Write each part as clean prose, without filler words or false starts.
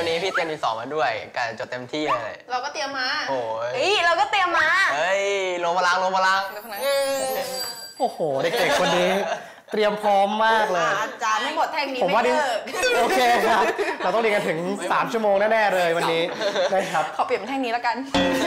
วันนี้พี่เตรียมดินสอมาด้วยการจดเต็มที่เลยเราก็เตรียมมาโอ้ยเราก็เตรียมมาเฮ้ยลงพลังโอ้โหเด็กๆคนนี้เตรียมพร้อมมากเลยอาจารย์ไม่หมดแท่งนี้ผมว่าโอเคครับเราต้องเรียนกันถึง3 ชั่วโมงแน่ๆเลยวันนี้ได้ครับขอเปลี่ยนเป็นแท่งนี้แล้วกัน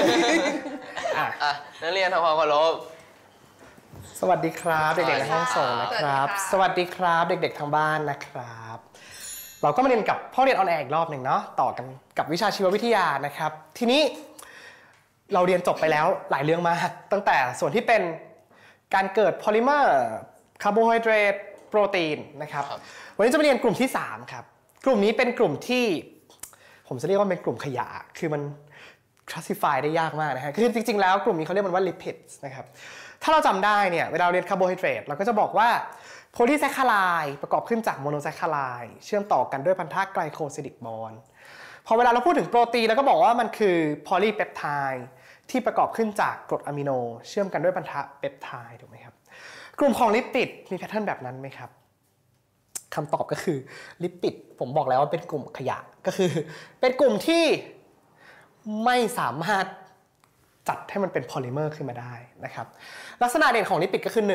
นักเรียนทำความเคารพสวัสดีครับเด็กๆในห้องส่งนะครับสวัสดีครับเด็กๆทางบ้านนะครับเราก็มาเรียนกับห้องเรียนออนแอร์อีกรอบหนึ่งเนาะต่อกันกับวิชาชีววิทยานะครับทีนี้เราเรียนจบไปแล้วหลายเรื่องมากตั้งแต่ส่วนที่เป็นการเกิดโพลิเมอร์คาร์โบไฮเดรตโปรตีนนะครับวันนี้จะมาเรียนกลุ่มที่3ครับกลุ่มนี้เป็นกลุ่มที่ผมจะเรียกว่าเป็นกลุ่มขยะคือมันclassify ได้ยากมากนะฮะคือจริงๆแล้วกลุ่มนี้เขาเรียกมันว่า lipids นะครับถ้าเราจำได้เนี่ยเวลาเรียนคาร์โบไฮเดรตเราก็จะบอกว่าโพลีแซคคาไลด์ประกอบขึ้นจากโมโนแซคคาไลด์เชื่อมต่อกันด้วยพันธะไกลโคซิลิกบอนด์พอเวลาเราพูดถึงโปรตีนเราก็บอกว่ามันคือโพลีเปปไทด์ที่ประกอบขึ้นจากกรดอะมิโนเชื่อมกันด้วยพันธะเปปไทด์ถูกไหมครับกลุ่มของลิปิดมีแพทเทิร์นแบบนั้นไหมครับคำตอบก็คือลิปิดผมบอกแล้วว่าเป็นกลุ่มขยะก็คือเป็นกลุ่มที่ไม่สามารถจัดให้มันเป็นโพลิเมอร์ขึ้นมาได้นะครับลักษณะเด่นของลิปิดก็คือ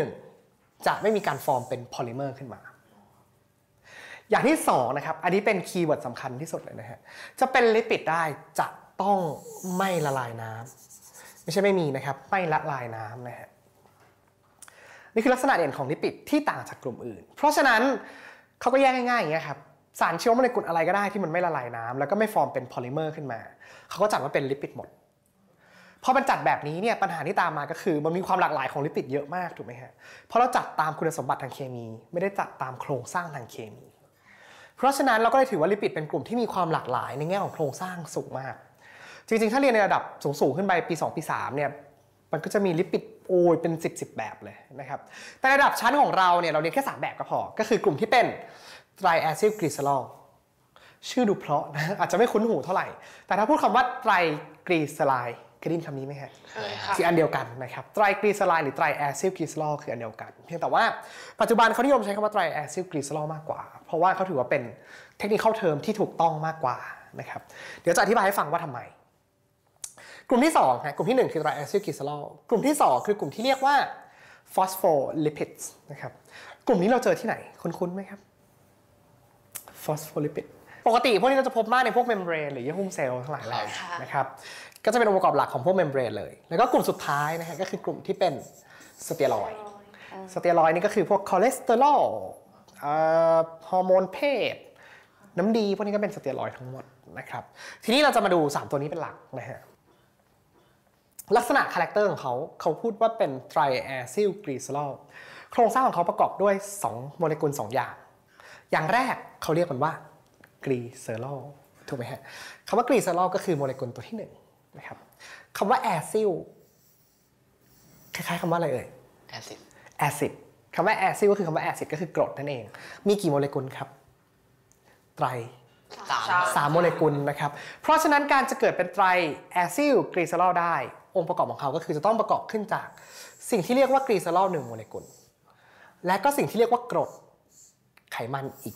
1จะไม่มีการฟอร์มเป็นโพลิเมอร์ขึ้นมาอย่างที่2นะครับอันนี้เป็นคีย์เวิร์ดสำคัญที่สุดเลยนะฮะจะเป็นลิปิดได้จะต้องไม่ละลายน้ำไม่ใช่ไม่มีนะครับไม่ละลายน้ำนะฮะนี่คือลักษณะเด่นของลิปิดที่ต่างจากกลุ่มอื่นเพราะฉะนั้นเขาก็แยกง่ายๆอย่างเงี้ยครับสารชีวโมเลกุลอะไรก็ได้ที่มันไม่ละลายน้ำแล้วก็ไม่ฟอร์มเป็นโพลิเมอร์ขึ้นมาเขาก็จัดว่าเป็นลิปิดหมดพอมันจัดแบบนี้เนี่ยปัญหาที่ตามมาก็คือมันมีความหลากหลายของลิปิดเยอะมากถูกไหมฮะเพราะเราจัดตามคุณสมบัติทางเคมีไม่ได้จัดตามโครงสร้างทางเคมีเพราะฉะนั้นเราก็เลยถือว่าลิปิดเป็นกลุ่มที่มีความหลากหลายในแง่ของโครงสร้างสูงมากจริงๆถ้าเรียนในระดับสูงๆขึ้นไปปี2ปี3เนี่ยมันก็จะมีลิปิดโอ้ยเป็น10แบบเลยนะครับแต่ระดับชั้นของเราเนี่ยเราเรียนแค่3แบบก็พอก็คือกลุ่มที่เป็นไตรแอซิลกลีเซอรอลชื่อดูเพราะนะอาจจะไม่คุ้นหูเท่าไหร่แต่ถ้าพูดคำว่าไตรกลีเซอไรด์เคยได้ยินคำนี้ไหมฮะคืออันเดียวกันนะครับไตรกลีเซอไรด์หรือไตรแอซิลกลีเซอรอลคืออันเดียวกันเพียงแต่ว่าปัจจุบันเขานิยมใช้คำว่าไตรแอซิลกลีเซอรอลมากกว่าเพราะว่าเขาถือว่าเป็นเทคนิคเทอมที่ถูกต้องมากกว่านะครับเดี๋ยวจะอธิบายให้ฟังว่าทำไมกลุ่มที่2ฮะกลุ่มที่1คือไตรแอซิลกลีเซอรอลกลุ่มที่2คือกลุ่มที่เรียกว่าฟอสโฟลิปิดส์นะครับกลุ่มนี้เราเจอที่ไหนคุ้นๆไหมครับฟอสโฟลิปิดปกติพวกนี้เราจะพบมากในพวกเมมเบรนหรือเยื่อหุ้มเซลล์ทั้งหลายแหล่นะครับก็จะเป็นองค์ประกอบหลักของพวกเมมเบรนเลยแล้วก็กลุ่มสุดท้ายนะฮะก็คือกลุ่มที่เป็นสเตียรอยด์นี่ก็คือพวกคอเลสเตอรอลฮอร์โมนเพศน้ำดีพวกนี้ก็เป็นสเตียรอยด์ทั้งหมดนะครับทีนี้เราจะมาดู3ตัวนี้เป็นหลักนะฮะลักษณะคาแรคเตอร์ของเขาพูดว่าเป็นไตรแอซิลกลีเซอรอลโครงสร้างของเขาประกอบด้วย2โมเลกุล2อย่างแรกเขาเรียกมันว่ากลีเซอรอลถูกไหมฮะคำว่ากลีเซอรอลก็คือโมเลกุลตัวที่1นะครับคำว่าแอซิลคล้ายๆคำว่าอะไรเอ่ยแอซิดคำว่าแอซิลก็คือคำว่าแอซิดก็คือกรดนั่นเองมีกี่โมเลกุลครับไตร3โมเลกุลนะครับเพราะฉะนั้นการจะเกิดเป็นไตรแอซิลกลีเซอรอลได้องค์ประกอบของเขาก็คือจะต้องประกอบขึ้นจากสิ่งที่เรียกว่ากลีเซอรอล1โมเลกุลและก็สิ่งที่เรียกว่ากรดไขมันอีก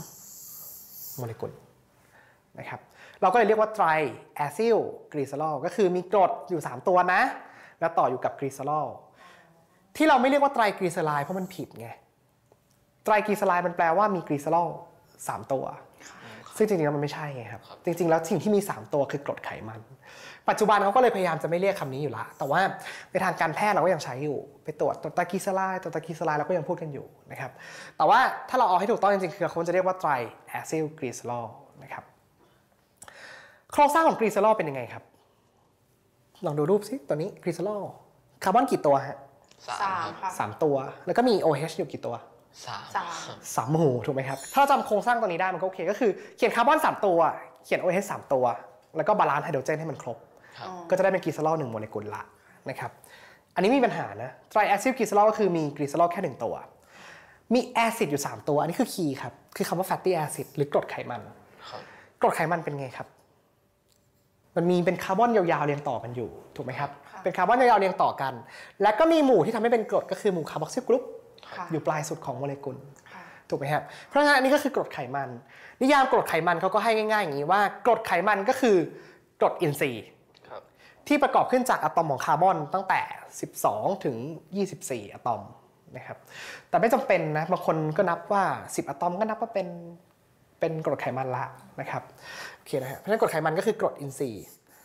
3โมเลกุลนะครับเราก็เลยเรียกว่าไตรแอซิลกลีเซอรอลก็คือมีกรดอยู่3ตัวนะแล้วต่ออยู่กับกลีเซอรอลที่เราไม่เรียกว่าไตรกลีเซอไรด์เพราะมันผิดไงไตรกลีเซอไรด์มันแปลว่ามีกลีเซอรอล3ตัวซึ่งจริงๆแล้วมันไม่ใช่ไงครับจริงๆแล้วสิ่งที่มี3ตัวคือกรดไขมันปัจจุบันเขาก็เลยพยายามจะไม่เรียกคำนี้อยู่ละแต่ว่าในทางการแพทย์เราก็ยังใช้อยู่ไปตรวจตัวตะกีสไลด์เราก็ยังพูดกันอยู่นะครับแต่ว่าถ้าเราเอาให้ถูกต้องจริงๆคือเขาจะเรียกว่าไตรแอซิลกลีเซอรอลนะครับโครงสร้างของกลีเซอรอลเป็นยังไงครับลองดูรูปสิตัวนี้กลีเซอรอลคาร์บอนกี่ตัวฮะ3ตัวแล้วก็มี OH อยู่กี่ตัว3หูถูกไหมครับถ้าเราจำโครงสร้างตัวนี้ได้มันก็โอเคก็คือเขียนคาร์บอน3ตัวเขียน OH 3ตัวแล้วก็บาลานซ์ไฮโดรเจนให้มันครบก็จะได้เป็นกลีเซอรอล1โมเลกุลละนะครับอันนี้มีปัญหานะไตรแอซิลกลีเซอรอลก็คือมีกลีเซอรอลแค่1ตัวมีแอซิดอยู่3ตัวอันนี้คือคีย์ครับคือคำว่าแฟตตี้แอซิดหรือกรดไขมันกรดไขมันเป็นไงครับมันมีเป็นคาร์บอนยาวๆเรียงต่อกันอยู่ถูกไหมครับเป็นคาร์บอนยาวๆเรียงต่อกันและก็มีหมู่ที่ทำให้เป็นกรดก็คือหมู่คาร์บอกซิลกรุ๊ปอยู่ปลายสุดของโมเลกุลถูกไหมครับเพราะฉะนั้นอันนี้ก็คือกรดไขมันนิยามกรดไขมันเขาก็ให้ง่ายๆอย่างนี้ว่ากรดไขมันก็คือกรดอินทรีย์ที่ประกอบขึ้นจากอะตอมของคาร์บอนตั้งแต่12ถึง24อะตอมนะครับแต่ไม่จำเป็นนะบางคนก็นับว่า10อะตอมก็นับว่าเป็นกรดไขมันละนะครับโอเคนะฮะเพราะฉะนั้นกรดไขมันก็คือกรดอินทรีย์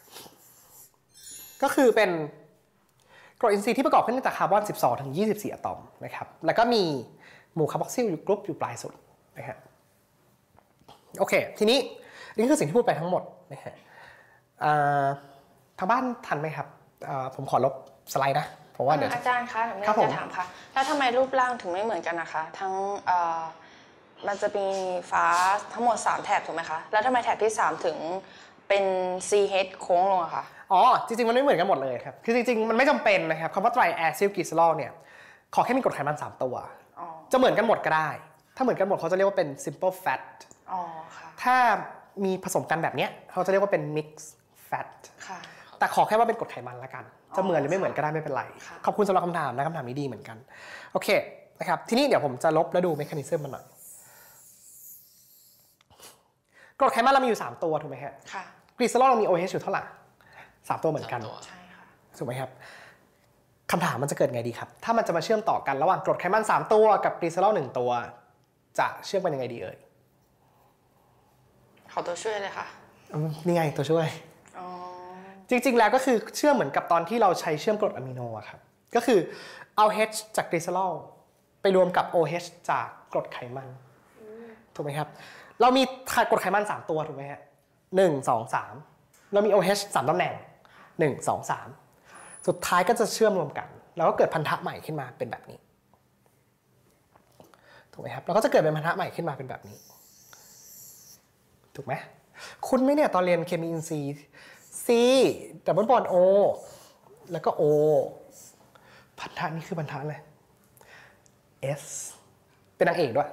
ก็คือเป็นกรดอินทรีย์ที่ประกอบขึ้นจากคาร์บอน12ถึง24อะตอมนะครับแล้วก็มีหมู่คาร์บอกซิลกรุ๊ปอยู่ปลายสุดนะฮะโอเคทีนี้นี่คือสิ่งที่พูดไปทั้งหมดนะฮะทางบ้านทันไหมครับผมขอลบสไลด์นะเพราะว่าเดี๋ยวอาจารย์คะหนูไม่ครับผมจะถามค่ะแล้วทำไมรูปร่างถึงไม่เหมือนกันนะคะทั้งมันจะมีฟ้าทั้งหมด3แถบถูกไหมคะแล้วทำไมแถบที่3ถึงเป็น CH โค้งลงอะคะอ๋อจริงๆมันไม่เหมือนกันหมดเลยครับคือจริงๆมันไม่จำเป็นนะครับคำว่าไตรแอซิลกลีเซอรอลเนี่ยขอแค่มีกรดไขมัน3ตัวจะเหมือนกันหมดก็ได้ถ้าเหมือนกันหมดเขาจะเรียกว่าเป็น simple fat อ๋อค่ะถ้ามีผสมกันแบบเนี้ยเขาจะเรียกว่าเป็น mixed fat ค่ะแต่ขอแค่ว่าเป็นกรดไขมันละกันจะเหมือนหรือไม่เหมือนก็ได้ไม่เป็นไรขอบคุณสำหรับคำถามนะคำถามนี้ดีเหมือนกันโอเคนะครับทีนี้เดี๋ยวผมจะลบแล้วดูเมคานิซึมมันหน่อยกรดไขมันเรามีอยู่3ตัวถูกไหมฮะค่ะกลีเซอรอลเรามี OH อยู่เท่าไหร่3ตัวเหมือนกันใช่ค่ะถูกไหมครับคำถามมันจะเกิดไงดีครับถ้ามันจะมาเชื่อมต่อกันระหว่างกรดไขมัน3ตัวกับกลีเซอรอล1ตัวจะเชื่อมกันยังไงดีเอ่ยขอตัวช่วยเลยค่ะนี่ไงตัวช่วยจริงๆแล้วก็คือเชื่อมเหมือนกับตอนที่เราใช้เชื่อมกรดอะมิโนอะครับก็คือเอา H จากกลีเซอรอลไปรวมกับ OH จากกรดไขมันถูกไหมครับเรามีกรดไขมัน3ตัวถูกไหมฮะ1 2 3เรามี OH 3ตำแหน่ง1 2 3สุดท้ายก็จะเชื่อมรวมกันแล้วก็เกิดพันธะใหม่ขึ้นมาเป็นแบบนี้ถูกไหมครับแล้วก็จะเกิดเป็นพันธะใหม่ขึ้นมาเป็นแบบนี้ถูกไหมคุณไหมเนี่ยตอนเรียนเคมีอินทรีย์ C ดับเบิลบอนด์ O แล้วก็ O พันธะนี้คือพันธะอะไร S เป็นนางเอกด้วย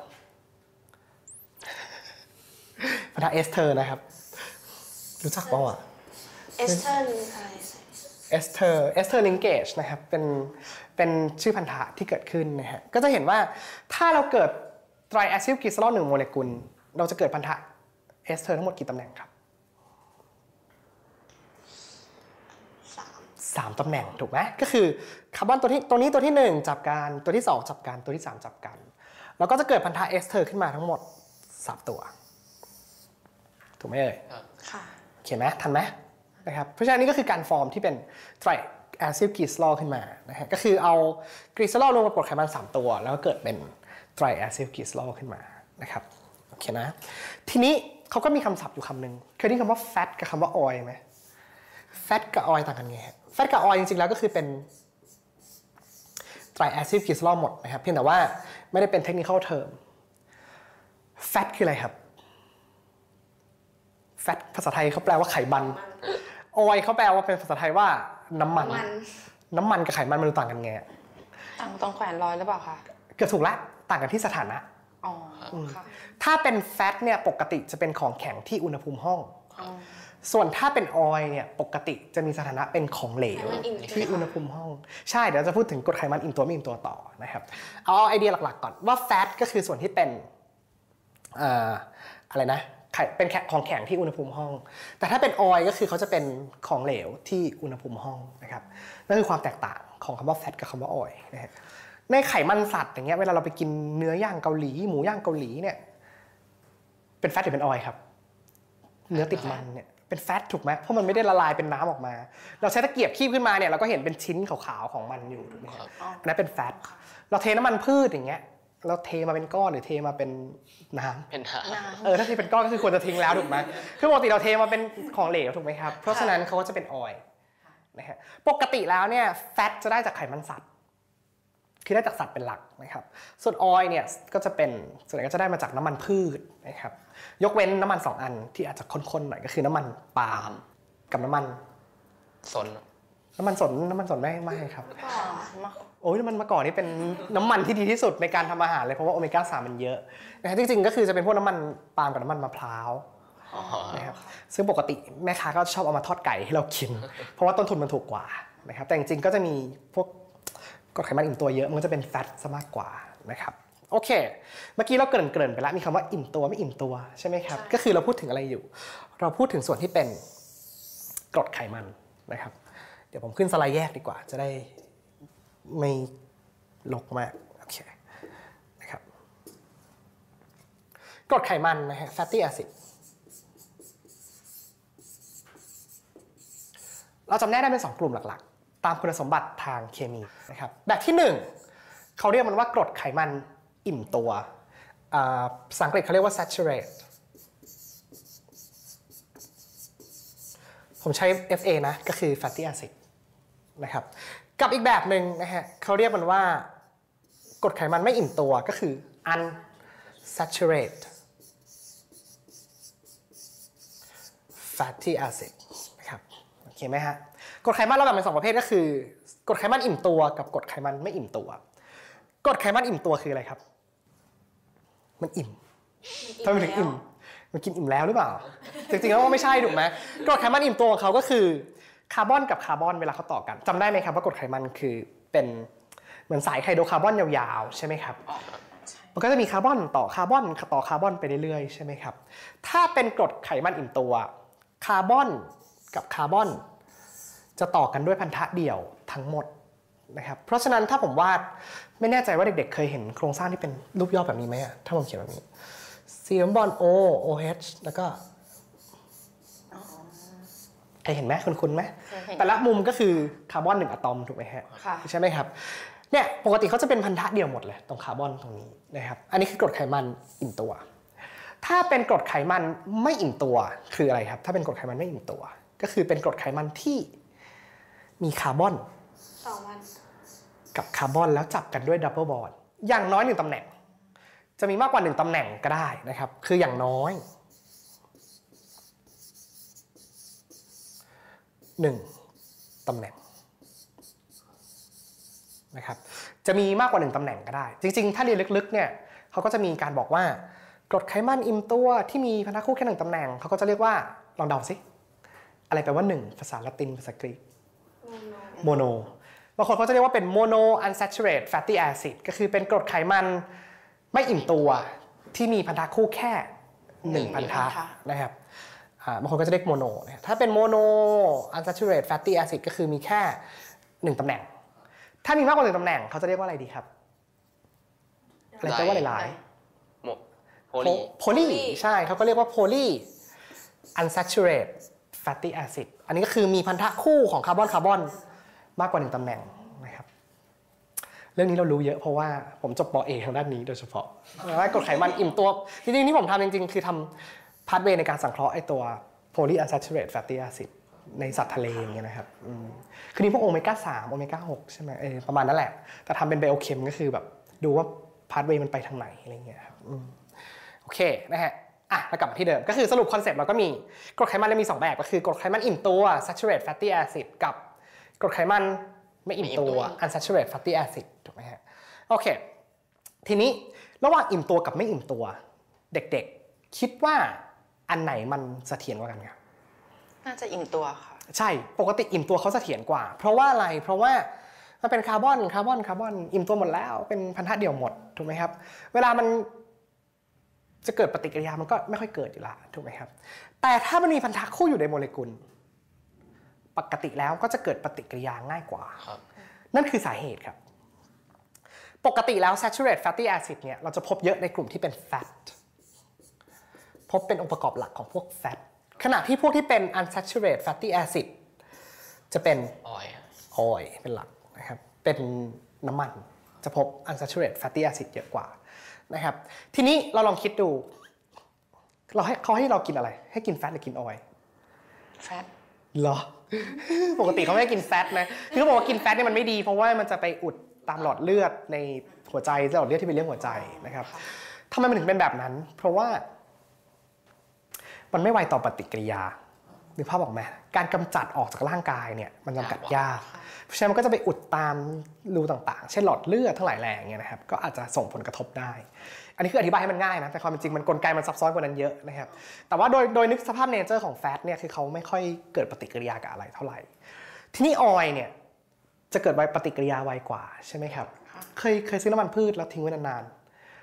พันธะเอสเธอร์นะครับรู้จักเปล่าอ่ะเอสเธอร์อะไรเอสเธอร์ลิงเกจนะครับเป็นชื่อพันธะที่เกิดขึ้นนะฮะก็จะเห็นว่าถ้าเราเกิดไตรแอซิลกลีเซอรอล1โมเลกุลเราจะเกิดพันธะเอสเธอร์ทั้งหมดกี่ตำแหน่งครับ3ตำแหน่งถูกไหมก็คือคาร์บอนตัวนี้ตัวที่1จับกันตัวที่2จับกันตัวที่3จับกันแล้วก็จะเกิดพันธะเอสเธอร์ขึ้นมาทั้งหมด3ตัวถูกไหมเอ่ยค่ะเขียนไหมทันไหมนะครับเพราะฉะนั้นนี่ก็คือการฟอร์มที่เป็นไตรแอซิลกลีเซอรอลขึ้นมานะฮะก็คือเอากลีเซอรอลรวมกับกรดไขมัน3ตัวแล้วก็เกิดเป็นไตรแอซิลกลีเซอรอลขึ้นมานะครับโอเคนะทีนี้เขาก็มีคำศัพท์อยู่คำหนึ่งเคยได้ยินคำว่า fat กับคำว่า oil ไหม fat กับ oil ต่างกันไง fat กับ oil จริงๆแล้วก็คือเป็นไตรแอซิลกลีเซอรอลหมดนะครับเพียงแต่ว่าไม่ได้เป็น technical term fat คืออะไรครับแฟตภาษาไทยเขาแปลว่าไขมันออยเขาแปลว่าเป็นภาษาไทยว่าน้ำมันกับไขมันมันต่างกันไงต่างตรงแขวนรอยหรือเปล่าคะเกือบถูกละต่างกันที่สถานะอ๋อค่ะถ้าเป็นแฟตเนี่ยปกติจะเป็นของแข็งที่อุณหภูมิห้องส่วนถ้าเป็นออยเนี่ยปกติจะมีสถานะเป็นของเหลวที่อุณหภูมิห้องใช่เดี๋ยวจะพูดถึงกรดไขมันอิ่มตัวไม่อิ่มตัวต่อนะครับเอาไอเดียหลักๆก่อนว่าแฟตก็คือส่วนที่เป็นอะไรนะเป็นของแข็งที่อุณหภูมิห้องแต่ถ้าเป็นออยล์ก็คือเขาจะเป็นของเหลวที่อุณหภูมิห้องนะครับนั่นคือความแตกต่างของคำว่าแฟตกับคำว่าออยล์นะฮะในไขมันสัตว์อย่างเงี้ยเวลาเราไปกินเนื้อย่างเกาหลีหมูย่างเกาหลีเนี่ยเป็นแฟตหรือเป็นออยล์ครับเนื้อติดมันเนี่ยเป็นแฟตถูกไหมเพราะมันไม่ได้ละลายเป็นน้ำออกมาเราใช้ตะเกียบคีบขึ้นมาเนี่ยเราก็เห็นเป็นชิ้นขาวๆของมันอยู่ถูกไหมครับอันนั้นเป็นแฟตเราเทน้ำมันพืชอย่างเงี้ยเราเทมาเป็นก้อนหรือเทมาเป็นน้ำเป็นน้ำถ้าเทเป็นก้อนก็คือควรจะทิ้งแล้วถูกไหมคือปกติเราเทมาเป็นของเหลวถูกไหมครับเพราะฉะนั้นเขาก็จะเป็นออยล์นะฮะปกติแล้วเนี่ยแฟตจะได้จากไขมันสัตว์คือได้จากสัตว์เป็นหลักนะครับส่วนออยล์เนี่ยก็จะเป็นส่วนใหญ่ก็จะได้มาจากน้ำมันพืชนะครับยกเว้นน้ำมัน2อันที่อาจจะข้นๆหน่อยก็คือน้ำมันปาล์มกับน้ำมันสนไม่ครับโอ้ยน้ำมันมะกอกนี่เป็นน้ำมันที่ดีที่สุดในการทำอาหารเลยเพราะว่าโอเมก้า3มันเยอะนะจริงๆก็คือจะเป็นพวกน้ำมันปาล์มกับน้ำมันมะพร้าวนะครับซึ่งปกติแม่ค้าก็ชอบเอามาทอดไก่ให้เรากินเพราะว่าต้นทุนมันถูกกว่านะครับแต่จริงๆก็จะมีพวกกรดไขมันอิ่มตัวเยอะมันก็จะเป็นแฟตซะมากกว่านะครับโอเคเมื่อกี้เราเกริ่นไปแล้วมีคำว่าอิ่มตัวไม่อิ่มตัวใช่ไหมครับก็คือเราพูดถึงอะไรอยู่เราพูดถึงส่วนที่เป็นกรดไขมันนะครับเดี๋ยวผมขึ้นสไลด์แยกดีกว่าจะได้ไม่ลกมากโอเคนะครับกรดไขมันนะฮะ fatty acid เราจำแนกได้เป็น2กลุ่มหลักๆตามคุณสมบัติทางเคมีนะครับแบบที่1เขาเรียกมันว่ากรดไขมันอิ่มตัวภาษาอังกฤษเขาเรียกว่า saturate ผมใช้ FA นะก็คือ fatty acid นะครับกับอีกแบบหนึ่งนะฮะเขาเรียกมันว่ากรดไขมันไม่อิ่มตัวก็คือ unsaturated fatty acid นะครับโอเคไหมฮะกรดไขมันเราแบ่งเป็น2ประเภทก็คือกรดไขมันอิ่มตัวกับกรดไขมันไม่อิ่มตัวกรดไขมันอิ่มตัวคืออะไรครับมันอิ่มทำไมถึงอิ่มมันกินอิ่มแล้วหรือเปล่าจริงๆแล้วไม่ใช่ถูกไหมกรดไขมันอิ่มตัวของเขาก็คือคาร์บอนกับคาร์บอนเวลาเขาต่อกันจำได้ไหมครับว่ากรดไขมันคือเป็นเหมือนสายไฮโดรคาร์บอนยาวๆใช่ไหมครับมันก็จะมีคาร์บอนต่อคาร์บอนต่อคาร์บอนไปเรื่อยๆใช่ไหมครับถ้าเป็นกรดไขมันอิ่มตัวคาร์บอนกับคาร์บอนจะต่อกันด้วยพันธะเดี่ยวทั้งหมดนะครับเพราะฉะนั้นถ้าผมวาดไม่แน่ใจว่าเด็กๆเคยเห็นโครงสร้างที่เป็นรูปย่อแบบนี้ไหมถ้าผมเขียนแบบนี้ซีมบอล O OH แล้วก็เคยเห็นไหมคุณไหมแต่ละมุมก็คือคาร์บอน1อะตอมถูกไหมฮะใช่ไหมครับเนี่ยปกติเขาจะเป็นพันธะเดี่ยวหมดเลยตรงคาร์บอนตรงนี้นะครับอันนี้คือกรดไขมันอิ่มตัวถ้าเป็นกรดไขมันไม่อิ่มตัวคืออะไรครับถ้าเป็นกรดไขมันไม่อิ่มตัวก็คือเป็นกรดไขมันที่มีคาร์บอนกับคาร์บอนแล้วจับกันด้วยดับเบิลบอนด์อย่างน้อย1ตำแหน่งจะมีมากกว่า1ตำแหน่งก็ได้นะครับคืออย่างน้อย1ตำแหน่งนะครับจะมีมากกว่า1ตำแหน่งก็ได้จริงๆถ้าเรียนลึกๆเนี่ยเขาก็จะมีการบอกว่ากรดไขมันอิ่มตัวที่มีพันธะคู่แค่1ตำแหน่งเขาก็จะเรียกว่าลองเดาสิอะไรแปลว่า1ภาษาละตินภาษากรีกโมโนบางคนเขาจะเรียกว่าเป็น mono unsaturated fatty acid ก็คือเป็นกรดไขมันไม่อิ่มตัวที่มีพันธะคู่แค่1พันธะนะครับบางคนก็จะเรียกโมโนถ้าเป็น mono unsaturated fatty acid ก็คือมีแค่1ตำแหน่งถ้ามีมากกว่า1ตำแหน่งเขาจะเรียกว่าอะไรดีครับอะไรแปลว่าหลายๆ poly ใช่เขาก็เรียกว่า poly unsaturated fatty acid อันนี้ก็คือมีพันธะคู่ของคาร์บอนมากกว่า1ตำแหน่งนะครับเรื่องนี้เรารู้เยอะเพราะว่าผมจบป.เอกทางด้านนี้โดยเฉพาะว่ากรดไขมันอิ่มตัวจริงๆที่ผมทำจริงๆคือทำพาธเวย์ในการสังเคราะห์ไอตัว poly unsaturated fatty acid ในสัตว์ทะเลอย่างเงี้ยนะครับคือนี่พวกโอเมก้า3โอเมก้า6ใช่ไหมประมาณนั้นแหละแต่ทำเป็นไบโอเคมก็คือแบบดูว่าพาธเวย์มันไปทางไหนอะไรเงี้ยครับโอเคนะฮะแล้วกลับมาที่เดิมก็คือสรุปคอนเซ็ปต์เราก็มีกรดไขมันมี2แบบก็คือกรดไขมันอิ่มตัว saturated fatty acid กับกรดไขมันไม่อิ่มตัว unsaturated fatty acid ถูกไหมฮะโอเคทีนี้ระหว่างอิ่มตัวกับไม่อิ่มตัวเด็กๆคิดว่าอันไหนมันเสถียรกว่ากันครับน่าจะอิ่มตัวค่ะใช่ปกติอิ่มตัวเขาเสถียรกว่าเพราะว่าอะไรเพราะว่ามันเป็นคาร์บอนอิ่มตัวหมดแล้วเป็นพันธะเดี่ยวหมดถูกไหมครับเวลามันจะเกิดปฏิกิริยามันก็ไม่ค่อยเกิดอยู่ละถูกไหมครับแต่ถ้ามันมีพันธะคู่อยู่ในโมเลกุลปกติแล้วก็จะเกิดปฏิกิริยาง่ายกว่านั่นคือสาเหตุครับปกติแล้ว saturated fatty acid เนี่ยเราจะพบเยอะในกลุ่มที่เป็น fat พบเป็นองค์ประกอบหลักของพวก fat ขณะที่พวกที่เป็น unsaturated fatty acid จะเป็น oil เป็นหลักนะครับเป็นน้ำมันจะพบ unsaturated fatty acid เยอะกว่านะครับทีนี้เราลองคิดดูเขาให้เรากินอะไรให้กิน fat หรือกิน oil fat เหรอ ปกติเขาไม่ให้กินแฟตนะคือเขาบอกว่ากินแฟตเนี่ยมันไม่ดีเพราะว่ามันจะไปอุดตามหลอดเลือดในหัวใจหลอดเลือดที่ไปเลี้ยงหัวใจนะครับทำไมมันถึงเป็นแบบนั้นเพราะว่ามันไม่ไวต่อปฏิกิริยานึกภาพออกไหมการกำจัดออกจากร่างกายเนี่ยมันจำกัดยากเพราะฉะนั้นมันก็จะไปอุดตามรูต่างๆเช่นหลอดเลือดทั้งหลายแหล่งเนี่ยนะครับก็อาจจะส่งผลกระทบได้อันนี้คืออธิบายให้มันง่ายนะแต่ความเป็นจริงมันกลไกมันซับซ้อนกว่านั้นเยอะนะครับแต่ว่าโดยนึกสภาพเนเจอร์ของแฟตเนี่ยคือเขาไม่ค่อยเกิดปฏิกิริยากับอะไรเท่าไหร่ทีนี้ออยล์เนี่ยจะเกิดปฏิกิริยาไวกว่าใช่ไหมครับเคยซื้อน้ำมันพืชแล้วทิ้งไว้นานๆ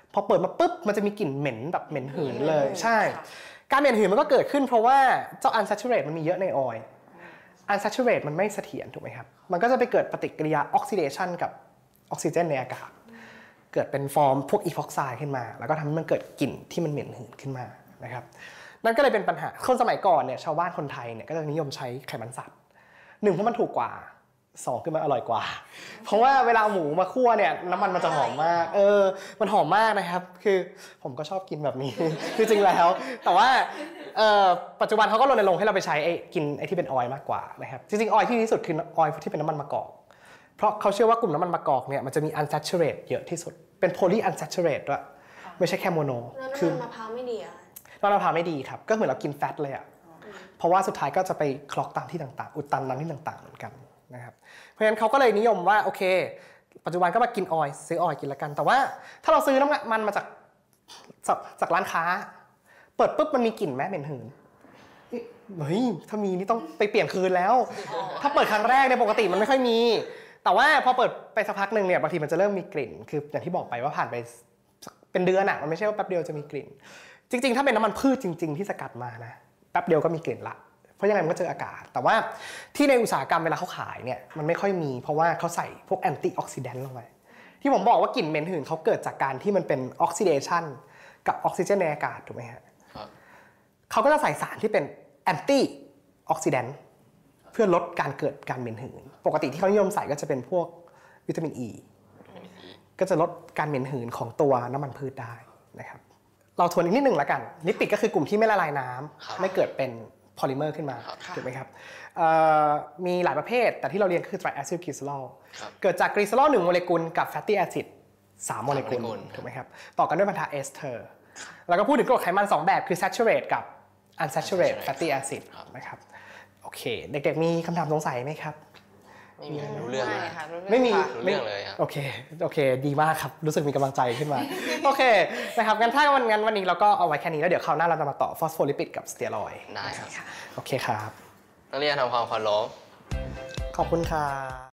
พอเปิดมาปุ๊บมันจะมีกลิ่นเหม็นแบบเหม็นหืนเลยใช่การเหม็นหืนมันก็เกิดขึ้นเพราะว่าเจ้า unsaturated มันมีเยอะในออยล์ unsaturated มันไม่เสถียรถูกไหมครับมันก็จะไปเกิดปฏิกิริยา oxidation กับออกซิเจนในอากาศเกิดเป็นฟอร์มพวกอีพ็อกไซด์ขึ้นมาแล้วก็ทำให้มันเกิดกลิ่นที่มันเหม็นหืนขึ้นมานะครับนั่นก็เลยเป็นปัญหาคนสมัยก่อนเนี่ยชาวบ้านคนไทยเนี่ยก็จะนิยมใช้ไขมันสัตว์1เพราะมันถูกกว่า2คือมันอร่อยกว่าเพราะว่าเวลาหมูมาคั่วเนี่ยน้ำมันจะหอมมากมันหอมมากนะครับคือผมก็ชอบกินแบบนี้ จริงๆแล้วแต่ว่าปัจจุบันเขาก็รณรงค์ให้เราไปใช้กินไอ้ที่เป็นออยล์มากกว่านะครับจริงๆออยล์ที่ดีที่สุดคือออยล์ที่เป็นน้ำมันมะกอกเพราะเขาเชื่อว่ากลุ่มน้ำมันมะกอกเนี่ยมันจะมี unsaturated เยอะที่สุดเป็น poly unsaturated ด้วยไม่ใช่แค่โมโนคือน้ำมันมะพร้าวไม่ดีอ่ะน้ำมันมะพร้าวไม่ดีครับก็เหมือนเรากินแฟตเลยอ่ะเพราะว่าสุดท้ายก็จะไปคลอกตามที่ต่างๆอุดตันตามที่ต่างๆเหมือนกันนะครับเพราะฉะนั้นเขาก็เลยนิยมว่าโอเคปัจจุบันก็มากินออยล์ซื้อออยล์กินละกันแต่ว่าถ้าเราซื้อน้ำมันมาจากร้านค้าเปิดปุ๊บมันมีกลิ่นไหมเหม็นหืนเฮ้ยถ้ามีนี่ต้องไปเปลี่ยนคืนแล้วถ้าเปิดครั้งแรกเนี่ยปกติมันไม่ค่อยมีแต่ว่าพอเปิดไปสักพักหนึ่งเนี่ยบางทีมันจะเริ่มมีกลิ่นคืออย่างที่บอกไปว่าผ่านไปเป็นเดือนอะมันไม่ใช่ว่าแป๊บเดียวจะมีกลิ่นจริงๆถ้าเป็นน้ำมันพืชจริงๆที่สกัดมานะแป๊บเดียวก็มีกลิ่นละเพราะยังไงมันก็เจออากาศแต่ว่าที่ในอุตสาหกรรมเวลาเขาขายเนี่ยมันไม่ค่อยมีเพราะว่าเขาใส่พวกแอนตี้ออกซิแดนต์ลงไปที่ผมบอกว่ากลิ่นเหม็นหืนเขาเกิดจากการที่มันเป็นออกซิเดชันกับออกซิเจนในอากาศถูกไหมฮะเขาก็จะใส่สารที่เป็นแอนตี้ออกซิแดนต์เพื่อลดการเกิดการเหม็นหืนปกติที่เขานิยมใส่ก็จะเป็นพวกวิตามินอ e, ก็จะลดการเหม็นหืนของตัวน้ำมันพืชได้นะครับเราทวนอีกนิดหนึ่งละกันลิปิดก็คือกลุ่มที่ไม่ละลายน้ำไม่เกิดเป็นพอลิเมอร์ขึ้นมาถูกไหมครับมีหลายประเภทแต่ที่เราเรียนคือ triacyl glycerol เกิดจากกลีเซอรอล1โมเลกุลกับ fatty acid 3โมเลกุลถูกไหมครับต่อกันด้วยพันธะเอสเทอร์แล้วก็พูดถึงกรดไขมัน2แบบคือ saturated กับ unsaturated fatty acid นะครับโอเคเด็กๆมีคำถามสงสัยไหมครับไม่มีรู้เรื่องเลยไม่มีรู้เรื่องเลยครับโอเคดีมากครับรู้สึกมีกำลังใจขึ้นมาโอเคนะครับงั้นถ้าวันนี้เราก็เอาไว้แค่นี้แล้วเดี๋ยวคราวหน้าเราจะมาต่อฟอสโฟลิปิดกับสเตียรอยด์ได้ครับโอเคครับนักเรียนทำความเคารพขอบคุณครับ